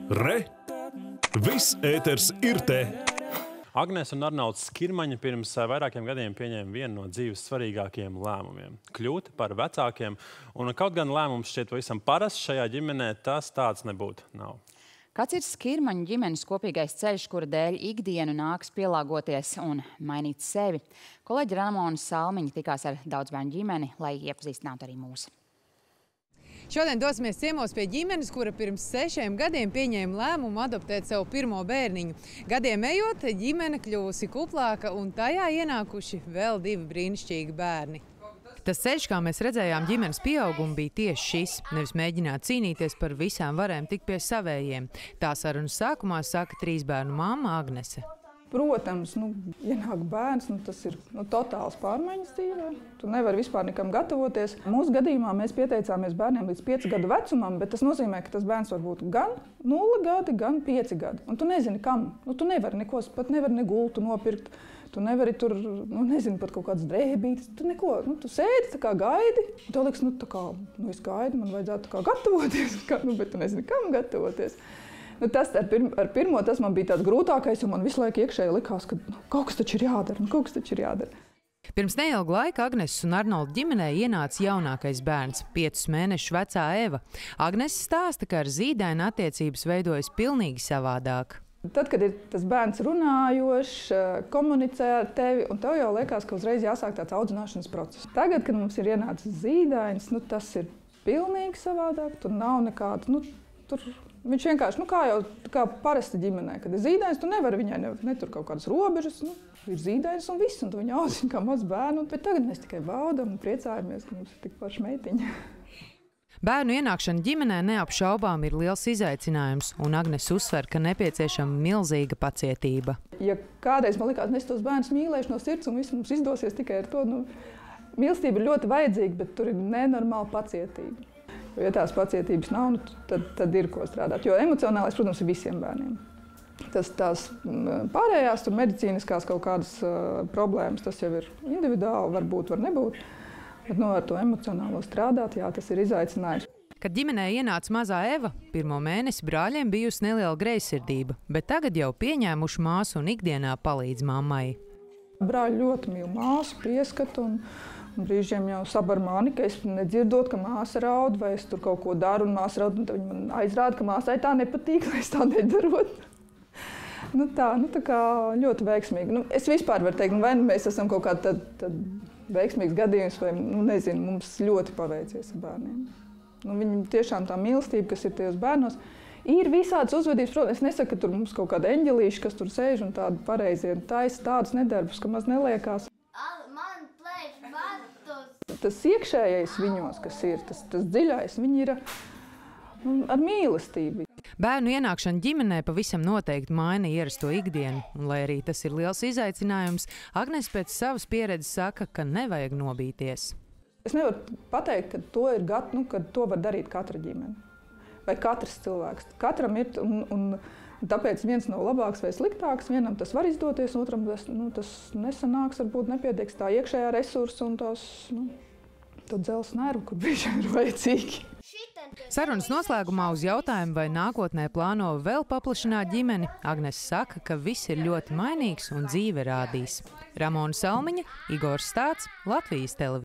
Re! Viss ēters ir te! Agnese un Arnolds Skirmaņi pirms vairākiem gadiem pieņēma vienu no dzīves svarīgākajiem lēmumiem – kļūt par vecākiem. Un kaut gan lēmums šķiet pavisam parasts šajā ģimenē, tas tāds nebūtu nav. Kāds ir Skirmaņu ģimenes kopīgais ceļš, kura dēļ ikdienu nāks pielāgoties un mainīt sevi? Kolēģi Ramona Salmiņa tikās ar daudzbērnu ģimeni, lai iepazīstinātu arī mūs. Šodien dosimies ciemos pie ģimenes, kura pirms 6 gadiem pieņēma lēmumu adoptēt savu pirmo bērniņu. Gadiem ejot, ģimene kļuvusi kuplāka un tajā ienākuši vēl 2 brīnišķīgi bērni. Tas ceļš, kā mēs redzējām ģimenes pieaugumu, bija tieši šis. Nevis mēģināt cīnīties par visām varēm tikt pie savējiem. Tā sarunas sākumā saka 3 bērnu mamma Agnese. Protams, ienāk bērns, tas ir totāls pārmaiņas dzīvē. Tu nevari vispār nekam gatavoties. Mūsu gadījumā mēs pieteicāmies bērniem līdz 5 gadu vecumam, bet tas nozīmē, ka tas bērns var būt gan 0 gadi, gan 5 gadi. Un tu nezini, kam. Tu nevari neko, pat nevari ne gultu nopirkt. Tu nevari tur, nezinu, pat kaut kādas drēbītes. Tu neko, tu sēdi, tā kā gaidi. Tev liekas, es gaidu, man vajadzētu tā kā gatavoties, bet tu nezini, kam gatavoties. Tas ar pirmo tas man bija tāds grūtākais, un man visu laiku iekšēji likās, ka kaut kas taču ir jādara, Pirms neilga laika Agneses un Arnolda ģimenē ienāca jaunākais bērns, 5 mēnešus vecā Eva. Agnese stāsta, ka ar zīdaini attiecības veidojas pilnīgi savādāk. Tad, kad ir tas bērns runājošs, komunicē ar tevi, un tev jau liekas, ka uzreiz jāsāk tāds audzināšanas process. Tagad, kad mums ir ienācis zīdainis, tas ir pilnīgi savādāk, tur nav nekāda, viņš vienkārši, kā parasta ģimenē, kad ir zīdainis, tu nevari viņai netur kaut kādas robežas, ir zīdainis un viss, un tu viņu audzini kā maz bērnu, bet tagad mēs tikai baudam un priecājamies, ka mums ir tik paši meitiņa. Bērnu ienākšana ģimenē neapšaubām ir liels izaicinājums, un Agnese uzsver, ka nepieciešama milzīga pacietība. Ja kādreiz man likās, es tos bērnus mīlēšu no sirds un viss mums izdosies tikai ar to, mīlestība ir ļoti vajadzīga, bet tur ir nenormāla pacietība. Ja tās pacietības nav, tad ir ko strādāt. Jo emocionālais, protams, ir visiem bērniem. Tās pārējās medicīniskās kaut kādas problēmas, tas jau ir individuāli, varbūt, var nebūt. Bet ar to emocionālo strādāt, tas ir izaicinājums. Kad ģimenē ienāca mazā Eva, 1. mēnesi brāļiem bijusi neliela greizsirdība, bet tagad jau pieņēmuši māsu un ikdienā palīdz mammai. Brāļi ļoti mīl māsu, pieskatu un brīžiem jau sabar mani, ka es nedzirdot, ka māsa raud, vai es tur kaut ko daru un māsa raud, un tad viņi man aizrāda, ka māsai tā nepatīk, lai es tā nedarot. Tā kā ļoti veiksmīgi. Es vispār varu teikt, vai mēs esam kaut kāds veiksmīgs gadījums, vai, nezinu, mums ļoti paveicies ar bērniem. Viņi tiešām tā mīlestība, kas ir tajos bērnos, ir visādas uzvedības. Protams, es nesaku, ka tur mums kaut kāda eņģelīša, kas tur sēž un tādi pareizie taisa tādus nedarbus, ka maz neliekās. Tas iekšējais viņos, kas ir, tas dziļais, viņi ir ar mīlestību. Bērnu ienākšana ģimenē pavisam noteikti maina ierasto ikdienu, un lai arī tas ir liels izaicinājums, Agnese pēc savas pieredzes saka, ka nevajag nobīties. Es nevaru pateikt, ka to ir ka to var darīt katra ģimene vai katrs cilvēks. Katram ir, un tāpēc viens nav labāks vai sliktāks, vienam tas var izdoties, otram tas nesanāks, varbūt nepietiks tā iekšējā resursa un tās dzelzs nervu, kur brīžiem ir vajadzīgi. Sarunas noslēgumā uz jautājumu, vai nākotnē plāno vēl paplašināt ģimeni, Agnese saka, ka viss ir ļoti mainīgs un dzīve rādīs. Ramona Salmiņa, Igors Stāts, Latvijas televīzija.